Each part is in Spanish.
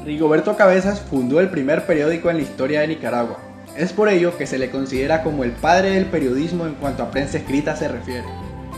Rigoberto Cabezas fundó el primer periódico en la historia de Nicaragua. Es por ello que se le considera como el padre del periodismo en cuanto a prensa escrita se refiere.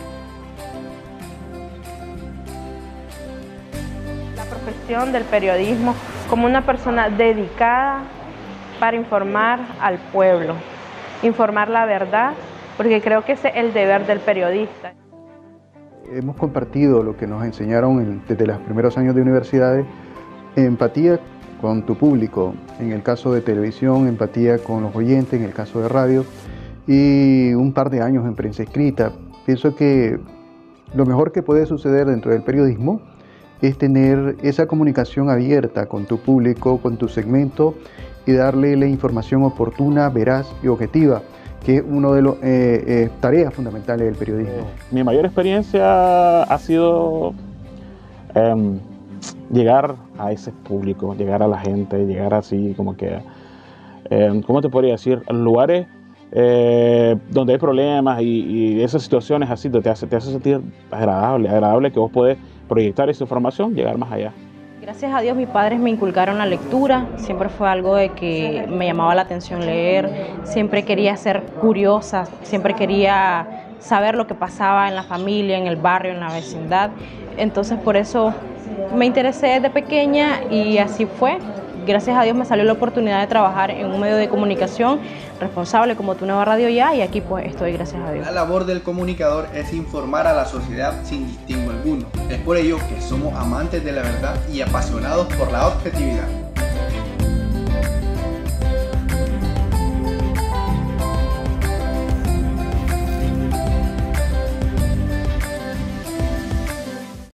La profesión del periodismo como una persona dedicada para informar al pueblo, informar la verdad, porque creo que ese es el deber del periodista. Hemos compartido lo que nos enseñaron desde los primeros años de universidades, empatía con tu público, en el caso de televisión, empatía con los oyentes, en el caso de radio, y un par de años en prensa escrita. Pienso que lo mejor que puede suceder dentro del periodismo es tener esa comunicación abierta con tu público, con tu segmento, y darle la información oportuna, veraz y objetiva, que es una de las tareas fundamentales del periodismo. Mi mayor experiencia ha sido llegar a ese público, llegar a la gente, llegar así como que, ¿cómo te podría decir? En lugares donde hay problemas y esas situaciones así te hace sentir agradable que vos podés proyectar esa información, llegar más allá. Gracias a Dios mis padres me inculcaron la lectura, siempre fue algo de que me llamaba la atención leer, siempre quería ser curiosa, siempre quería saber lo que pasaba en la familia, en el barrio, en la vecindad, entonces por eso me interesé desde pequeña y así fue. Gracias a Dios me salió la oportunidad de trabajar en un medio de comunicación responsable como Tu Nueva Radio Ya, y aquí pues estoy, gracias a Dios. La labor del comunicador es informar a la sociedad sin distingo alguno. Es por ello que somos amantes de la verdad y apasionados por la objetividad.